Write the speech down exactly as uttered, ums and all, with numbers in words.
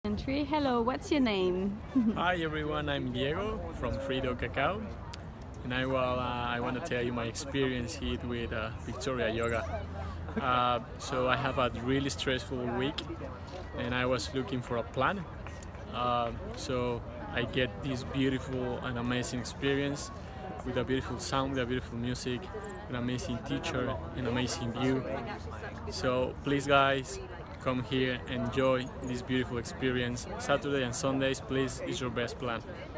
Entry. Hello, what's your name? Hi everyone, I'm Diego from Frido Cacao, and I will uh, I want to tell you my experience here with uh, Victoria Yoga. Uh, so I have a really stressful week, and I was looking for a plan. Uh, so I get this beautiful and amazing experience with a beautiful sound, with a beautiful music, an amazing teacher, an amazing view. So please guys, come here, enjoy this beautiful experience. Saturday and Sundays, please, is your best plan.